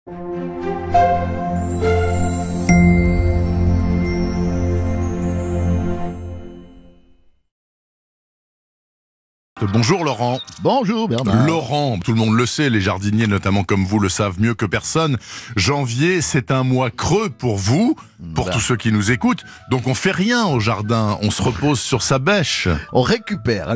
Bonjour Laurent. Bonjour Bernard. Laurent, tout le monde le sait, les jardiniers notamment comme vous le savent mieux que personne. Janvier, c'est un mois creux pour vous, pour tous ceux qui nous écoutent. Donc on fait rien au jardin, on se repose sur sa bêche. On récupère,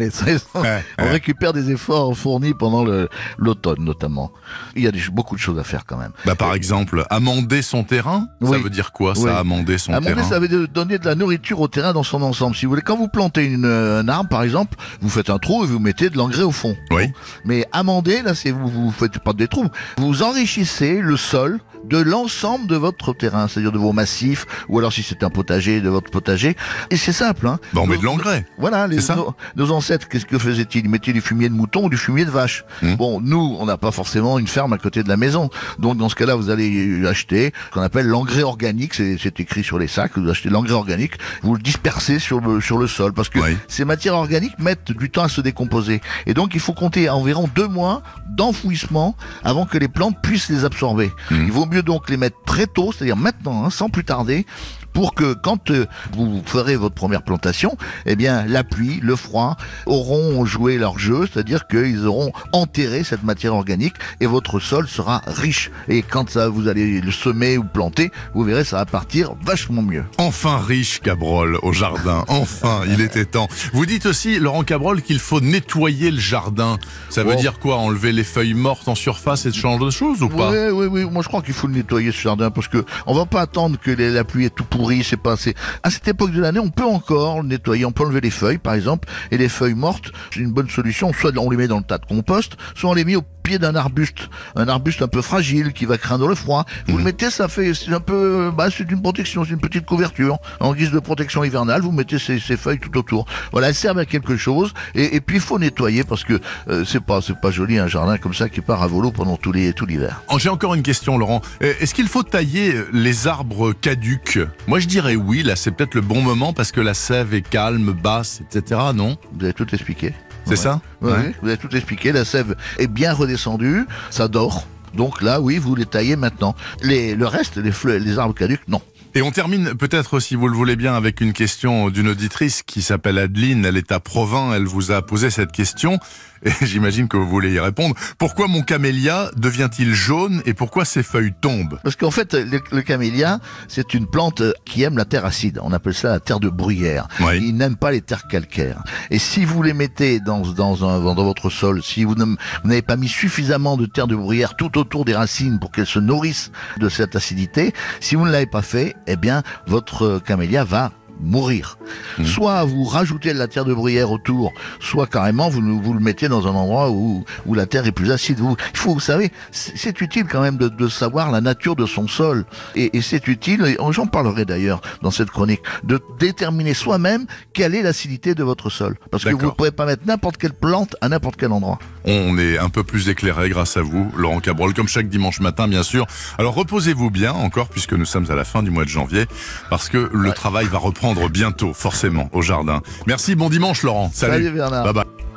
on récupère des efforts fournis pendant l'automne notamment. Il y a beaucoup de choses à faire quand même. Par exemple, amender son terrain, ça veut dire quoi ça, amender son terrain? Amender, ça veut donner de la nourriture au terrain dans son ensemble. Si vous voulez, quand vous plantez un arbre par exemple, vous faites un trou et vous mettez de l'engrais au fond. Oui. Mais amender, là, c'est vous faites pas des trous. Vous enrichissez le sol de l'ensemble de votre terrain, c'est-à-dire de vos massifs, ou alors si c'est un potager, de votre potager. Et c'est simple, hein. On met de l'engrais. Voilà, nos ancêtres, qu'est-ce que faisaient-ils? Ils mettaient du fumier de mouton ou du fumier de vache. Bon, nous, on n'a pas forcément une ferme à côté de la maison. Donc, dans ce cas-là, vous allez acheter ce qu'on appelle l'engrais organique. C'est écrit sur les sacs. Vous achetez l'engrais organique. Vous le dispersez sur le sol. Parce que ces matières organiques mettent du temps à se décomposer. Et donc, il faut compter environ 2 mois d'enfouissement avant que les plantes puissent les absorber. Il vaut mieux donc les mettre très tôt, c'est-à-dire maintenant, sans plus tarder, pour que quand vous ferez votre première plantation, eh bien la pluie, le froid auront joué leur jeu, c'est-à-dire qu'ils auront enterré cette matière organique et votre sol sera riche. Et quand vous allez le semer ou planter, vous verrez, ça va partir vachement mieux. Enfin riche, Cabrol, au jardin. Enfin, il était temps. Vous dites aussi, Laurent Cabrol, qu'il faut nettoyer le jardin. Ça veut dire quoi? Enlever les feuilles mortes en surface et ce genre de choses ou pas? Oui. Moi, je crois qu'il faut le nettoyer, ce jardin, parce que on va pas attendre que la pluie ait tout pourri. C'est pas assez. À cette époque de l'année, on peut encore le nettoyer. On peut enlever les feuilles, par exemple, et les feuilles mortes, c'est une bonne solution. Soit on les met dans le tas de compost, soit on les met au pied d'un arbuste, un peu fragile qui va craindre le froid. Vous le mettez, c'est un peu, c'est une protection, c'est une petite couverture en guise de protection hivernale. Vous mettez ces feuilles tout autour. Voilà, elles servent à quelque chose. Et puis il faut nettoyer parce que c'est pas joli un jardin comme ça qui part à volo pendant tout l'hiver. J'ai encore une question, Laurent. Est-ce qu'il faut tailler les arbres caducs? Moi, je dirais oui. Là, c'est peut-être le bon moment parce que la sève est calme, basse, etc. Non? Vous avez tout expliqué. C'est ça? Oui, vous avez tout expliqué. La sève est bien redescendue, ça dort. Donc là, oui, vous les taillez maintenant. Le reste, les arbres caducs, non. Et on termine peut-être, si vous le voulez bien, avec une question d'une auditrice qui s'appelle Adeline. Elle est à Provins. Elle vous a posé cette question. Et j'imagine que vous voulez y répondre. Pourquoi mon camélia devient-il jaune et pourquoi ses feuilles tombent? Parce qu'en fait, le camélia, c'est une plante qui aime la terre acide. On appelle ça la terre de bruyère. Il n'aime pas les terres calcaires. Et si vous les mettez dans votre sol, si vous n'avez pas mis suffisamment de terre de bruyère tout autour des racines pour qu'elles se nourrissent de cette acidité, si vous ne l'avez pas fait, eh bien, votre camélia va mourir. Soit vous rajoutez de la terre de bruyère autour, soit carrément vous le mettez dans un endroit où la terre est plus acide. Vous savez, c'est utile quand même de savoir la nature de son sol. Et c'est utile, et j'en parlerai d'ailleurs dans cette chronique, de déterminer soi-même quelle est l'acidité de votre sol. Parce que vous ne pouvez pas mettre n'importe quelle plante à n'importe quel endroit. On est un peu plus éclairé grâce à vous, Laurent Cabrol, comme chaque dimanche matin, bien sûr. Alors reposez-vous bien encore, puisque nous sommes à la fin du mois de janvier, parce que le travail va reprendre bientôt, forcément, au jardin. Merci, bon dimanche Laurent. Salut Bernard. Bye bye.